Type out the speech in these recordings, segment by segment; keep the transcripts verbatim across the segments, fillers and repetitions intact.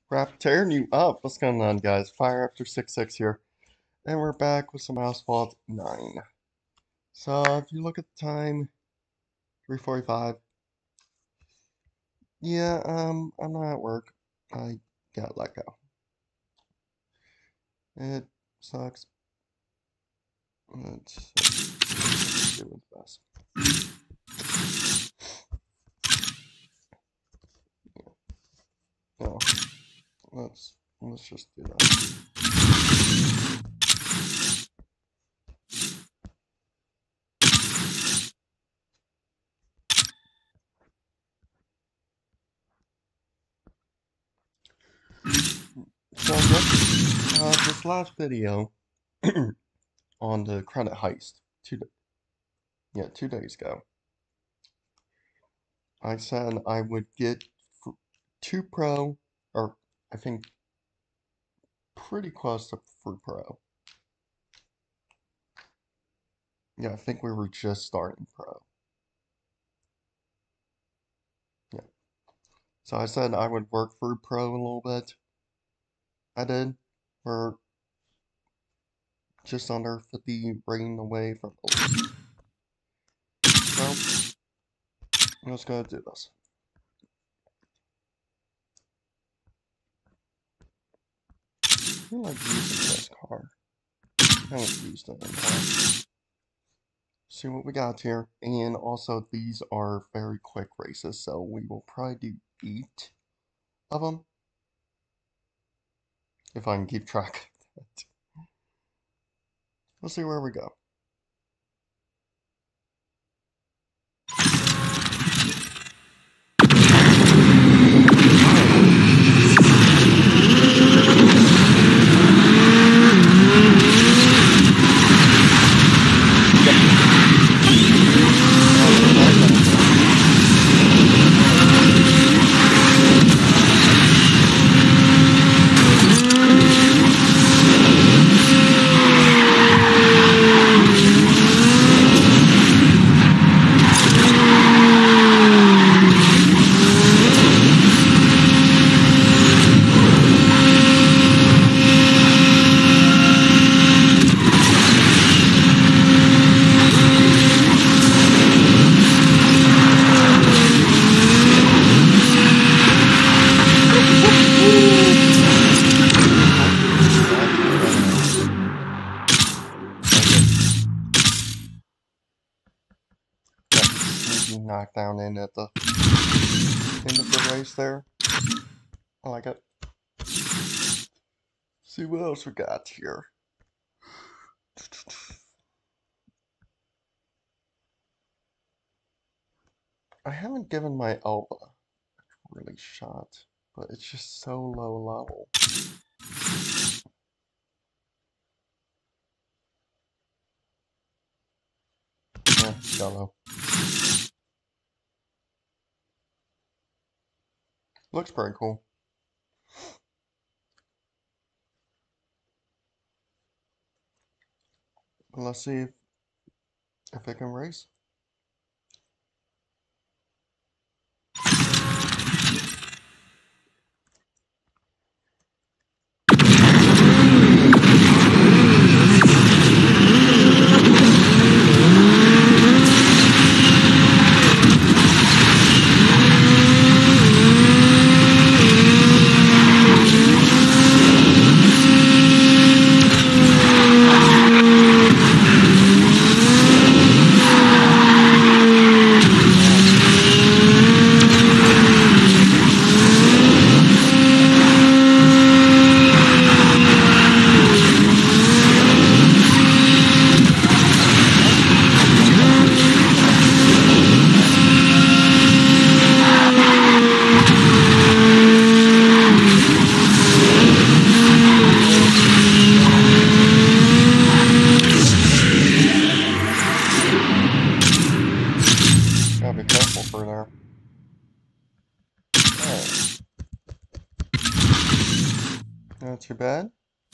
Rap tearing you up. What's going on, guys? Fire After six six here. And we're back with some Asphalt nine. So, if you look at the time, three forty-five. Yeah, um, I'm not at work. I got let go. It sucks. It's, it's doing the best. No, let's, let's just do that. So, this, uh, this last video on the credit heist, two, yeah, two days ago, I said I would get two pro, or I think pretty close to free pro. Yeah, I think we were just starting pro. Yeah. So I said I would work for pro a little bit. I did. We're just under fifty rating away from elite. So, let's go do this. I feel like using this car. I haven't used it in a while. See what we got here. And also, these are very quick races, so we will probably do eight of them. If I can keep track of that. We'll see where we go. Knockdown in at the end of the race there. I like it. See what else we got here. I haven't given my Elba a really shot, but it's just so low level. Yeah, yellow. Looks pretty cool. Let's see if, if it can race. Gotta be careful for there. Alright. Not too bad.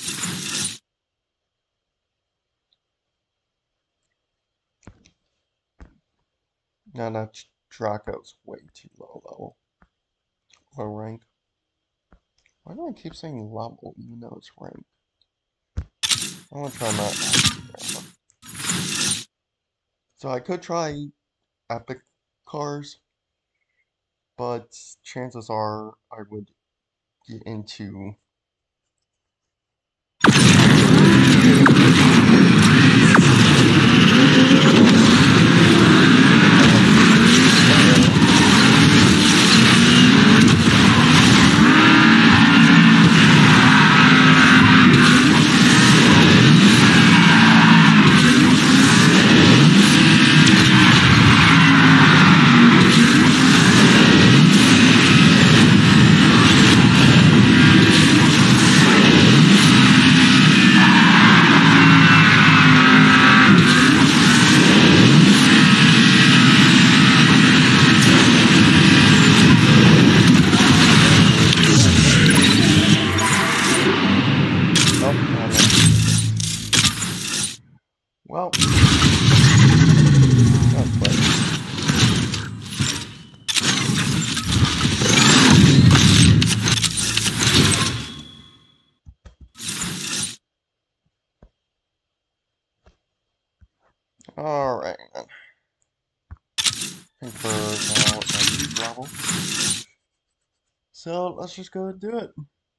Now that Draco's way too low level. Low rank. Why do I keep saying level even though it's rank? I want to try not epic. So I could try epic cars, but chances are I would get into well, that's right. Alright then. I think we're now at the level. So let's just go and do it.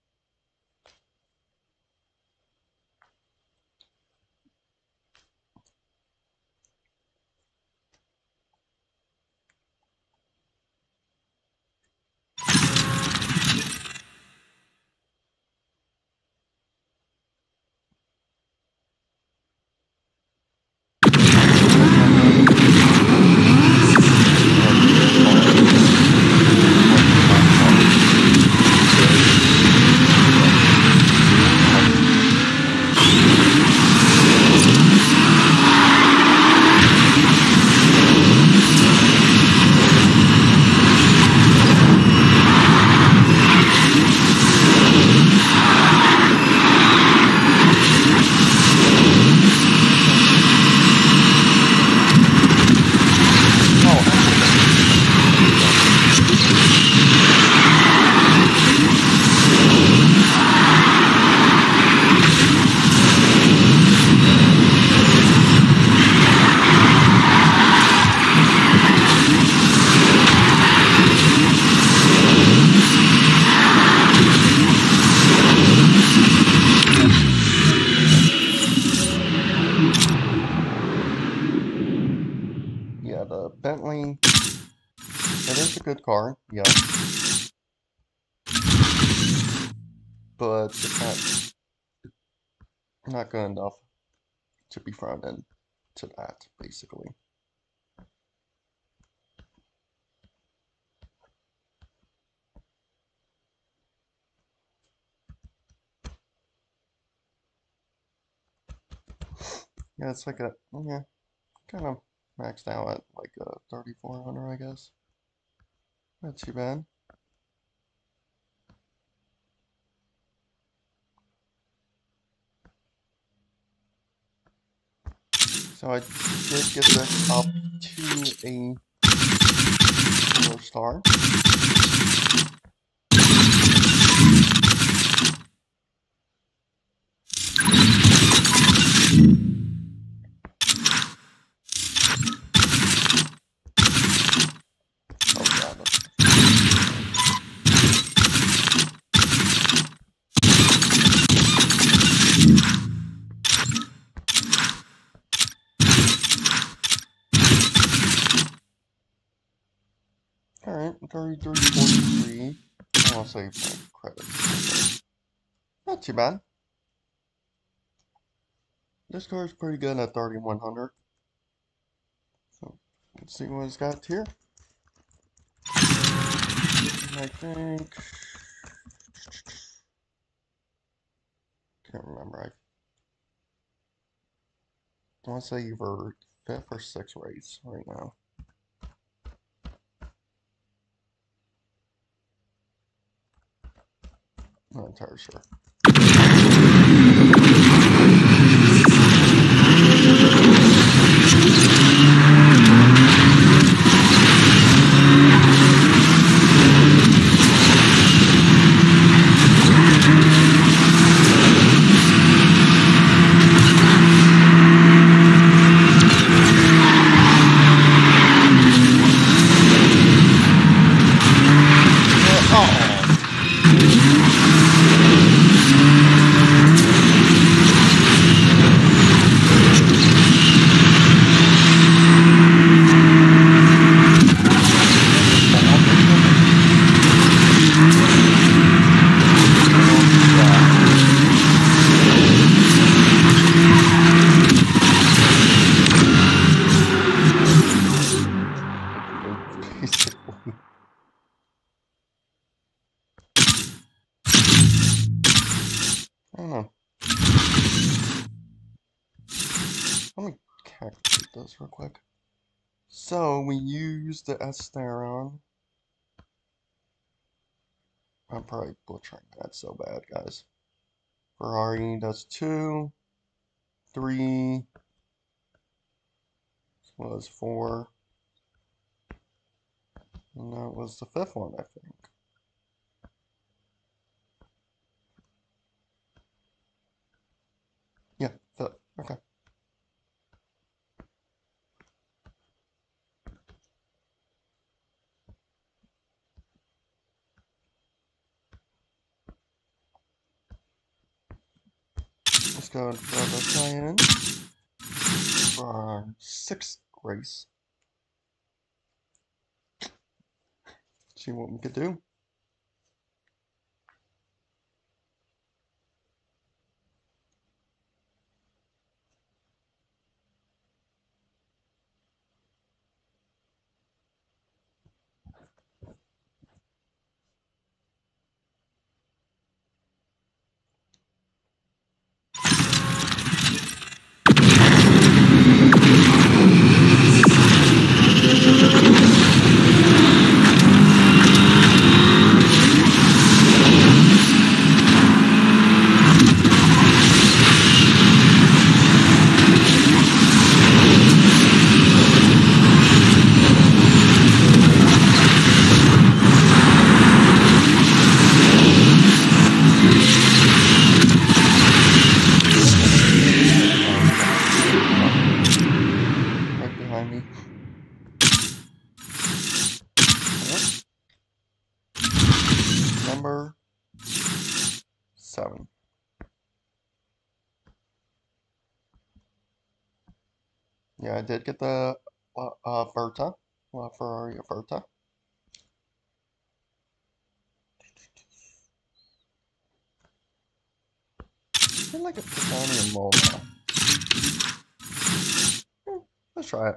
Yeah, the Bentley, it is a good car, yeah. But it's not, not good enough to be thrown into that, basically. Yeah, it's like a, yeah, kind of maxed out at like a thirty-four hundred, I guess. Not too bad. So I did get this up to a four star. Alright, thirty-three forty-three. I'll save my credits. Not too bad. This car is pretty good at thirty-one hundred. So, let's see what it's got here. I think... Can't remember. I want to say either fifth or sixth race right now. Not entirely sure. I don't know. Let me calculate this real quick. So we use the Esteron. I'm probably butchering that so bad, guys. Ferrari, that's two. Three was four. And that was the fifth one, I think. Yeah, fifth. Okay. Let's go and throw this guy in for our sixth race. See what we could do. Number seven. Yeah, I did get the uh, uh, Berta, uh, Ferrari Berta. I feel like a Pagani and Mola. Hmm, let's try it.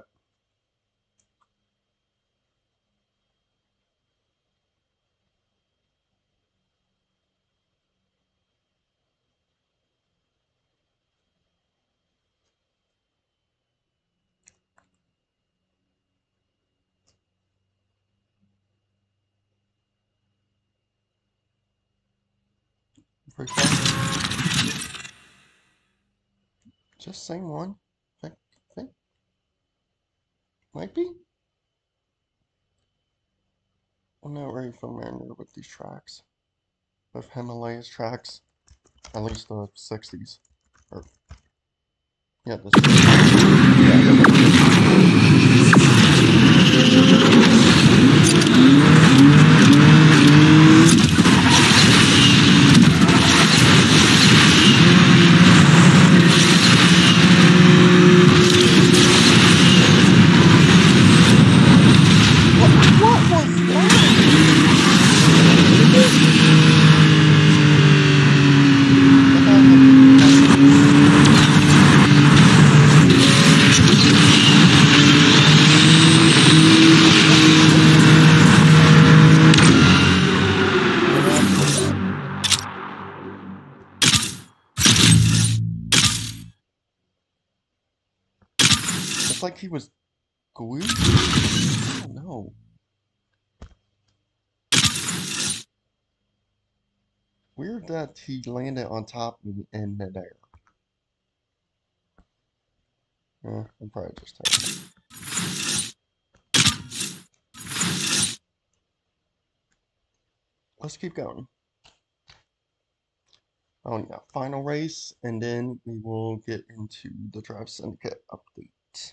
Pretty fun. Just same one. Think, think. Might be. I'm not very familiar with these tracks. With Himalayas tracks. At least the sixties. Or, yeah, this It's like he was glued. I don't know. Weird that he landed on top of me in midair. Eh, I'm probably just terrible. Let's keep going. Oh yeah, final race, and then we will get into the Drive Syndicate update.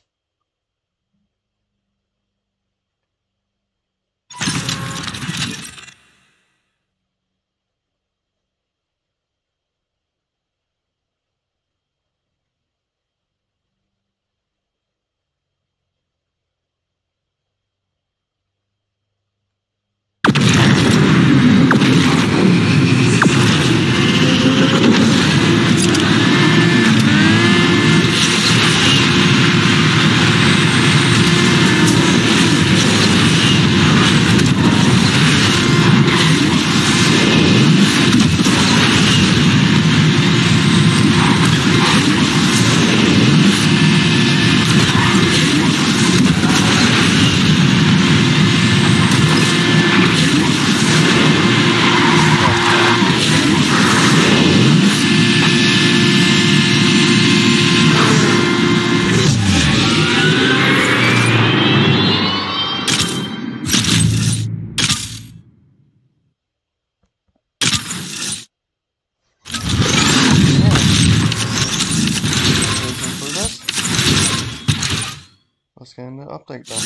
let's get into the update then.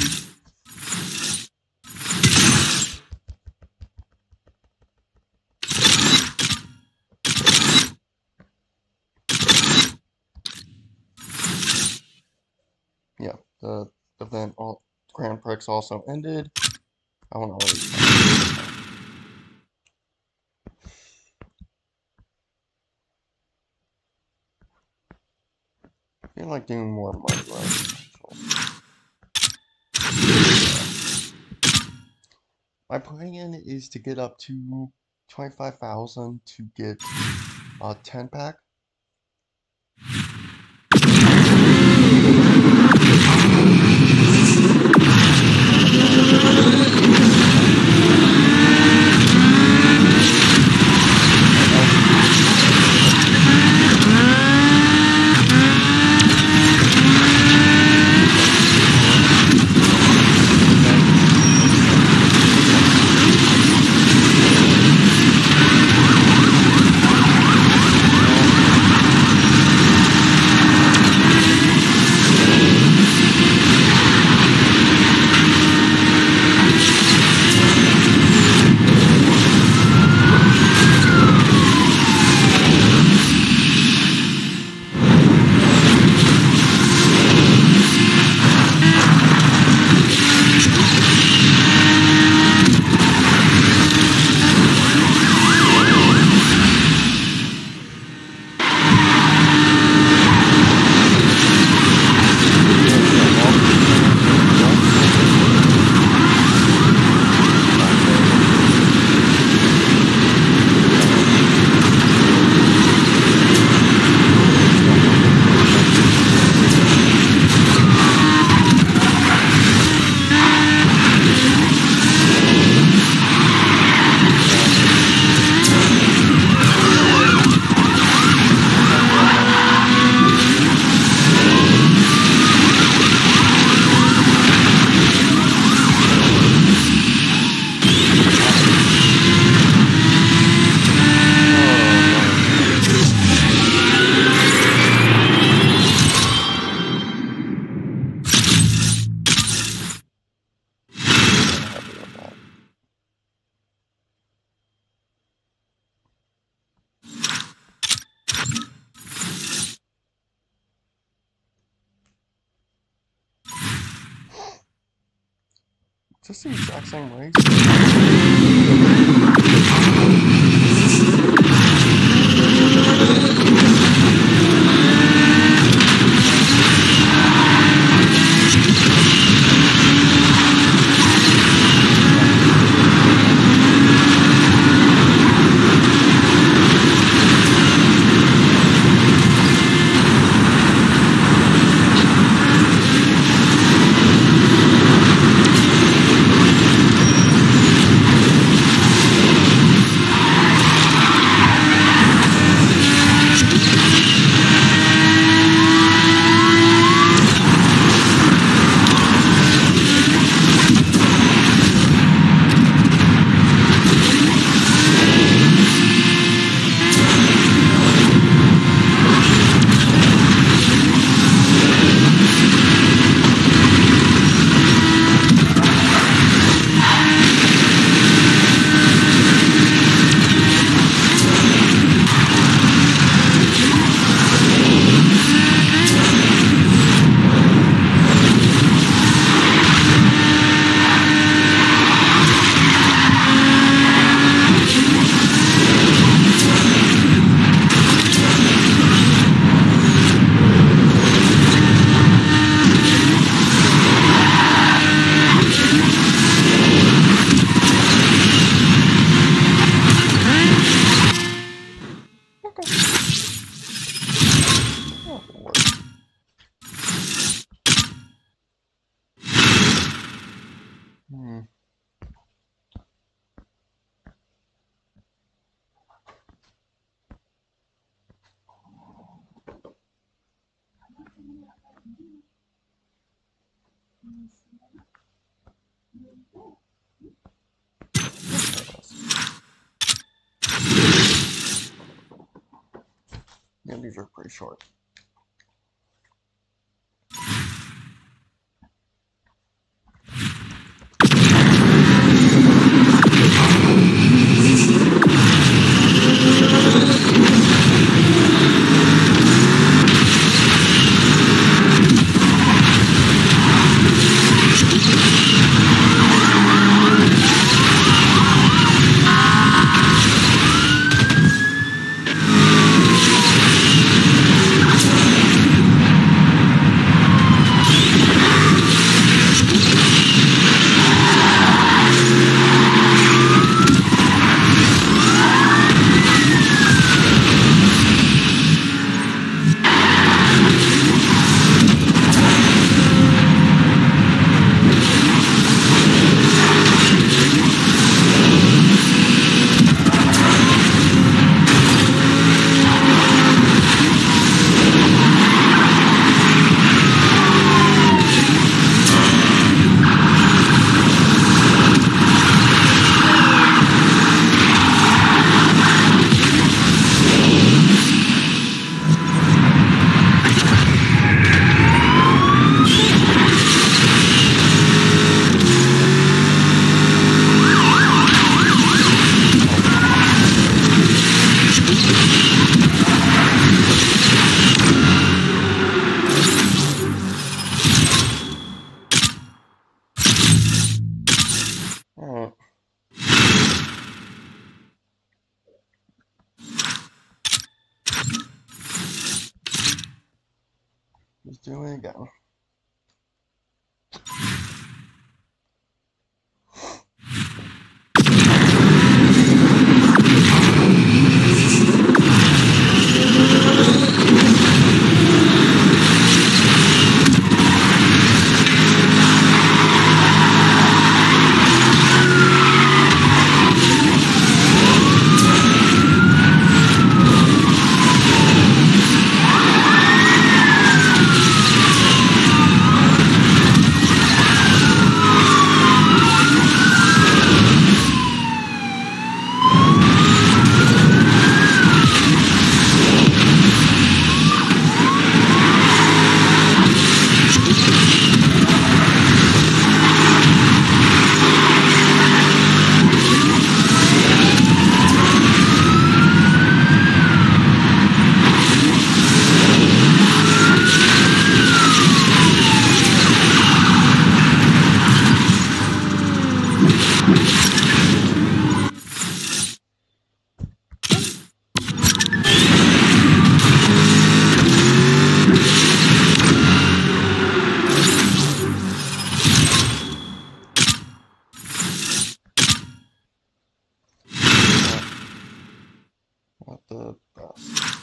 Yeah, the event, all Grand Prix also ended. I want to already. I feel like doing more money right. My plan is to get up to twenty-five thousand to get a ten pack. Is this the exact same race? Hmm. Yeah, these are pretty short. do it again. Not the best.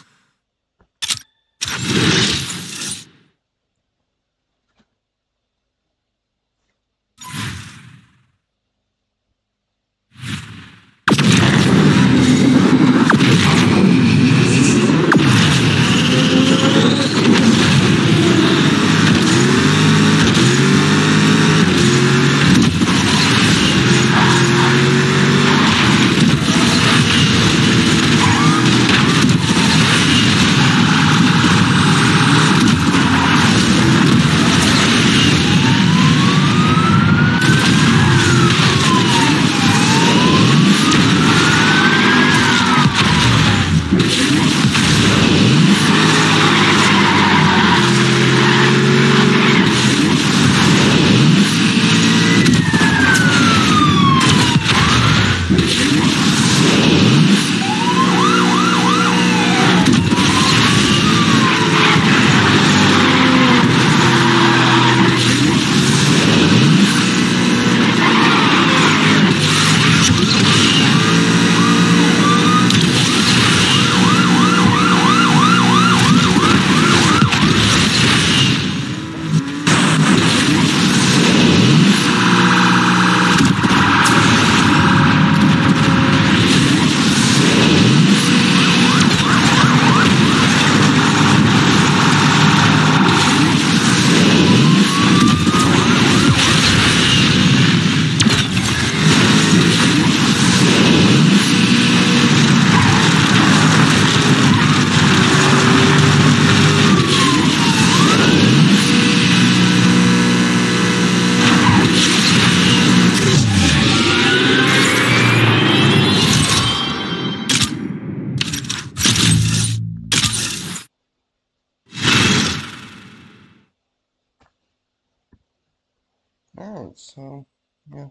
Alright, so, yeah,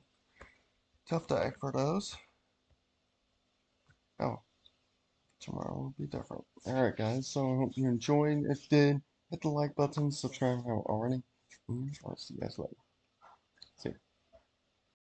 tough day for those. Oh, tomorrow will be different. Alright, guys, so I hope you enjoyed. If you did, hit the like button, subscribe if you haven't already. And I'll see you guys later. See ya.